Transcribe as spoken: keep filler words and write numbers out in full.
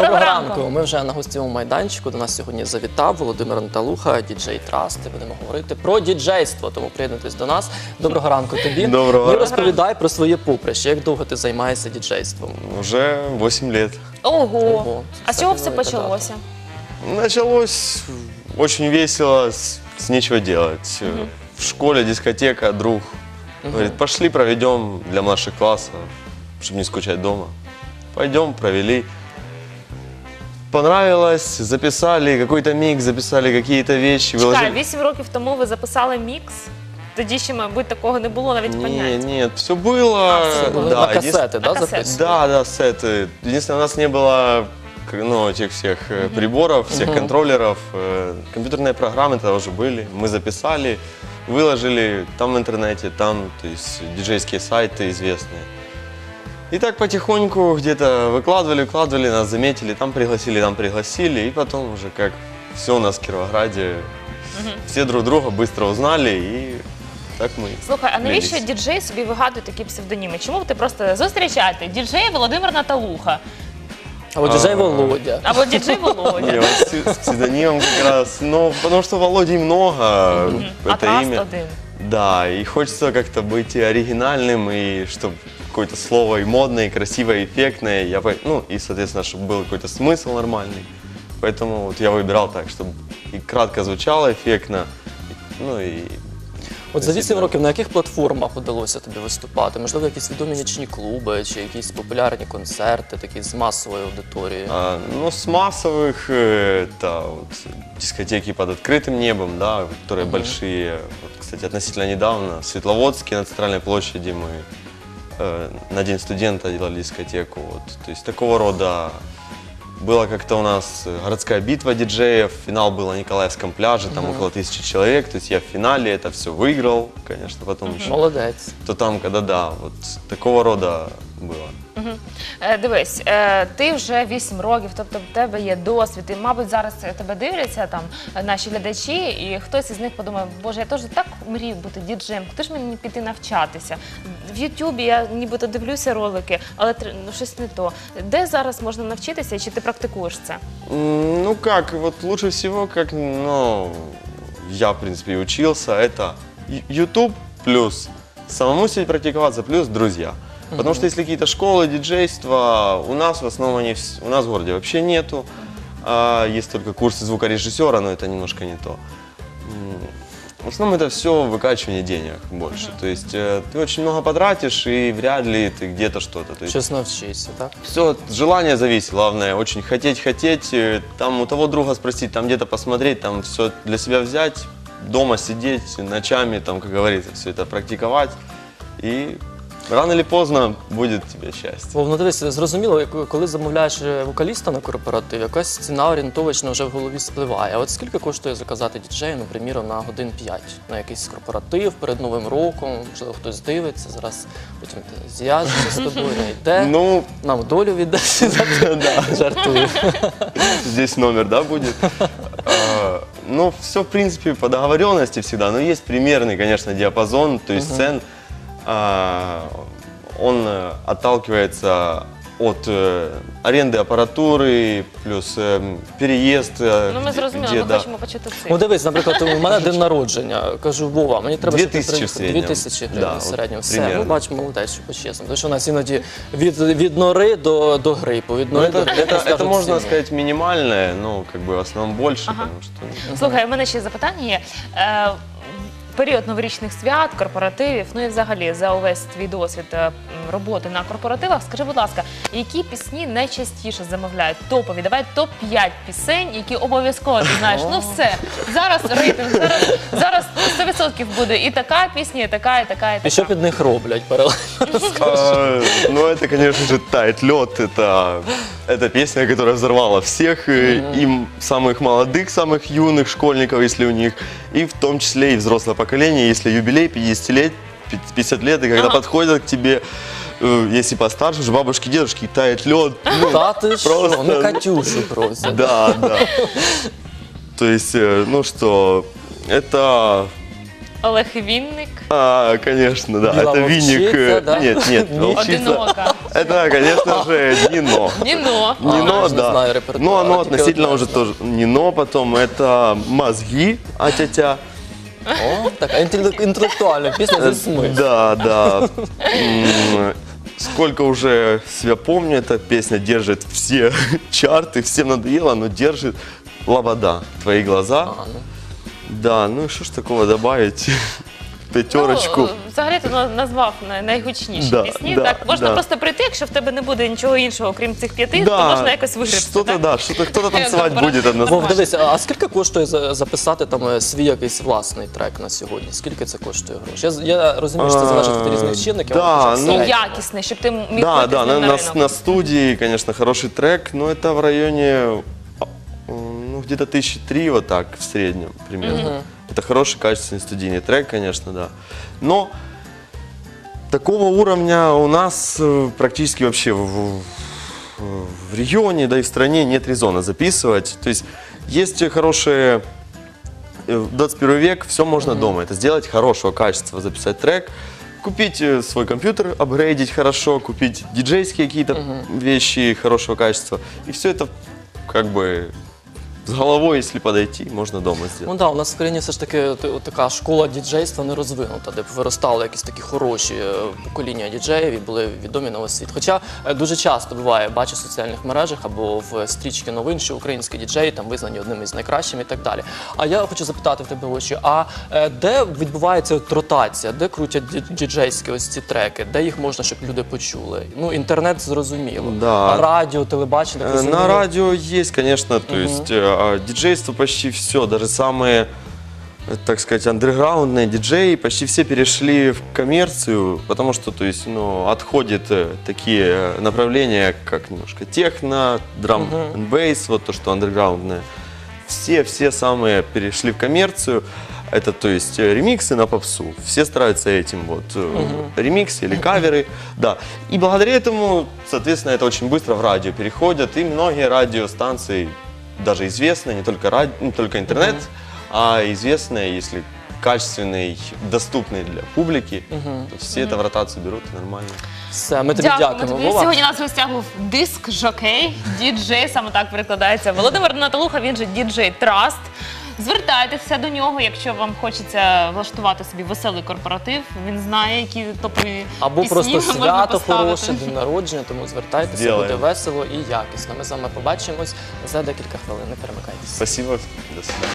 Доброго ранку. ранку. Ми вже на гостєвому майданчику. До нас сьогодні завітав Володимир Наталуха, діджей Трасти. Будемо говорити про діджейство, тому приєднуйтесь до нас. Доброго ранку тобі. Доброго Ну, ранку. розповідай про своє поприще. Як довго ти займаєшся діджейством? Уже восемь лет. Ого. Ого, А з це чого все велика почалося? Началось очень весело, с, с нечего делать. В школе дискотека, друг говорит, пошли проведем для младших классов, чтобы не скучать дома. Пойдем, провели. Понравилось, записали какой-то микс, записали какие-то вещи. Чекай, выложили- вісім років тому ви записали мікс? Тоді ще, мабуть, такого не було навіть Нет, поняття. нет, все было. А, всё было. На Да, единственное- касети, да, На касети. записували? Да, да, сеты. Единственное, у нас не было к- ну, этих всех э, приборов, всех контроллеров. Э, Компьютерные программы тогда уже были. Мы записали, выложили там в интернете, там, то есть диджейские сайты известные. И так потихоньку где-то выкладывали, выкладывали, нас заметили, там пригласили, там пригласили. И потом уже как все у нас в Кировограде, все друг друга быстро узнали, и так мы. Слухай, а навіщо влились. діджей собі вигадує такі псевдоніми? Чому б ти просто зустрічаєте діджей Володимир Наталуха Або діджей Володя. або діджей Не, Володя? он с с псевдонимом как раз, ну, потому что Володей много, А это Траст имя. один. Да, и хочется как-то быть и оригинальным, и чтобы какое-то слово и модное, и красивое, и эффектное, я, по- ну, и, соответственно, чтобы был какой-то смысл нормальный. Поэтому вот я выбирал так, чтобы и кратко звучало эффектно, ну и... От за вісім років на яких платформах удалося тобі виступати? Можливо, якісь відомі нічні клуби, чи якісь популярні концерти, такі з масовою аудиторією? А, ну, с массовых, э, это вот дискотеки под открытым небом, да, которые большие. Вот, кстати, относительно недавно в Светловодске на Центральной площади мы э, на День студента делали дискотеку. Вот. То есть такого рода была как-то у нас городская битва диджеев, финал был на Николаевском пляже, там около тысячи человек, то есть я в финале это все выиграл, конечно, потом еще. Молодець. То там, когда да, вот такого рода было. Мгм. Е, Дивись, е, ти вже вісім років, тобто в тебе є досвід, і, мабуть, зараз тебе дивляться там е, наші глядачі, і хтось із них подумає, боже, я теж так мрію бути діджеєм, куди ж мені піти навчатися? В Ютубі я нібито дивлюся ролики, але тр- ну, щось не то. Де зараз можна навчитися, і чи ти практикуєш це? М, Ну как, вот лучше всего, как, ну, я, в принципе, и учился, это Ю- YouTube плюс самому себе практиковаться, плюс друзья. Потому что если какие-то школы, диджейства, у нас в основном они, вс- у нас в городе вообще нету. А, есть только курсы звукорежиссера, но это немножко не то. М, В основном это все выкачивание денег больше. То есть э, ты очень много потратишь, и вряд ли ты где-то что-то. То есть Щось навчишся, так? все от желания зависит, главное, очень хотеть, хотеть, э, там у того друга спросить, там где-то посмотреть, там все для себя взять, дома сидеть ночами, там, как говорится, все это практиковать, и рано или поздно будет тебе счастье. Вов, ну дивись, зрозуміло, як- коли замовляєш вокаліста на корпоратив, якась ціна орієнтовочно вже в голові спливає. А от скільки коштує заказати діджею, ну, приміром, на годин п'ять на якийсь корпоратив перед Новим роком, можливо, хтось дивиться, зараз потім зв'яжеться з тобою, не йде, Ну, нам долю віддасть, жартую. здесь номер, да, будет? А, Ну, все, в принципе, по договоренности всегда, но есть примерный, конечно, диапазон, то есть цен, а, он э, отталкивается от э, аренды аппаратуры, плюс э, переезд, э, Ну, ми где- зрозуміли, где, ми да. хочемо почути Ну цифру. дивись, наприклад, у мене день народження. Кажу, Вова, мені треба Дві щоб ти тисячі в приїхав. середньому. Дві тисячі Да, гривень в от середньому. Все, примерно. ну бач, молодець, що по-чесному. Тому що у нас іноді від, від нори до, до грипу, від Ну, нори это, до грипу. это, это скажуть можно ціну. сказать минимальное, но как бы в основном больше, потому что... Слухай, у мене ще запитання є. Е, Період новорічних свят, корпоративів, ну і взагалі за увесь твій досвід е, м, роботи на корпоративах, скажи, будь ласка, які пісні найчастіше замовляють? Топові, давай топ п'ять пісень, які обов'язково ти знаєш. Ну все, зараз рейтинг, зараз, зараз сто відсотків буде і така пісня, і така, і така, і така. І що під них роблять паралельно? А, Ну, это, конечно же, «Тает лед». Это, это песня, которая взорвала всех, э, им самых молодых, самых юных школьников, если у них, и в том числе и взрослое поколение, если юбилей пятьдесят лет, пятьдесят лет, и когда Ага. подходят к тебе, э, если постарше, уже бабушки, дедушки, «Тает лед». Ну, Та ти що, просто- не Катюшу просять. да, да. То есть, э, ну что, это... Олег Вінник, А, конечно, да. Белая Это винник. волчица, э, да? Нет, нет, волчица. одинока. Это, конечно же, Нино. Ніно. Нино, ж не да. знаю репертуара, Ну, оно тільки относительно одне уже знаю. тоже Нино, потом это мозги, а-тя-тя. О, така інтелек- інтелектуальна пісня зі смислом. Да, да. М, Сколько уже себя помню, эта песня держит все чарты, всем надоело, но держит. Лобода, твои глаза. А, ну. Да, ну и что ж такого добавить? Пятерочку. Ну, взагалі ти на- назвав най- найгучніші Да, пісні. да, так, можна да. просто прийти, якщо в тебе не буде нічого іншого, окрім цих п'яти, то можна якось виграти. Что-то, да, что-то кто-то танцевать Добре. будет Вов, однозначно. дивись, а скільки коштує за- записати там е, свій якийсь власний трек на сьогодні? Скільки це коштує грошей? Я, з- я розумію, що це залежить від різних чинників. Да, але хоча б ну, І середньо. якісний, щоб ти міг Да, вийти да, з на, ним на на, ринок. на студии, конечно, хороший трек, но это в районе, а, ну, где-то тысячи три, вот так, в среднем примерно. Это хороший, качественный студийный трек, конечно, да. Но такого уровня у нас э, практически вообще в, в- в регионе, да и в стране нет резона записывать. То есть есть хорошие... э, В двадцать первый век все можно дома. Это сделать хорошего качества, записать трек, купить э, свой компьютер, апгрейдить хорошо, купить диджейские какие-то вещи хорошего качества. И все это как бы с головой, если подойти, можно дома Ну сделать. так, у нас в країні все ж таки т- така школа діджейства не розвинута, де б виростали якісь такі хороші е, покоління діджеїв і були відомі на весь світ. Хоча е, дуже часто буває, бачу в соціальних мережах або в стрічки новин, що українські діджеї там визнані одними з найкращих і так далі. А я хочу запитати в тебе очі, а е, де відбувається от ротація, де крутять ді- діджейські ось ці треки, де їх можна, щоб люди почули? Ну, інтернет зрозуміло, Да. а радіо, телебачення, так Э, розумію? На радио есть, конечно, то есть э, а, диджейство почти все, даже самые, э, так сказать, андерграундные диджеи почти все перешли в коммерцию, потому что, то есть, ну, отходят э, такие э, направления, как немножко техно, драм н бейс, вот то, что андерграундное. Все, все самые перешли в коммерцию. Это, то есть, э, ремиксы на попсу. Все стараются этим вот. э, Ремиксы или каверы. Да. И благодаря этому, соответственно, это очень быстро в радио переходят. И многие радиостанции, даже известные, не только, ради... не только интернет, а известные, если качественные, доступные для публики, то все это в ротацию берут и нормально. Все, ми тобі Дякуємо дякуємо. тобі. Вова. Сьогодні у нас в гостях був диск-жокей, діджей, саме так перекладається. Володимир Наталуха, він же діджей Траст. Звертайтеся до нього, якщо вам хочеться влаштувати собі веселий корпоратив. Він знає, які топові Або пісні просто можна свято поставити. хороше, день народження, тому звертайтеся, Зробимо. буде весело і якісно. Ми з вами побачимось за декілька хвилин. Не перемикайтеся. Спасибо. До свидания.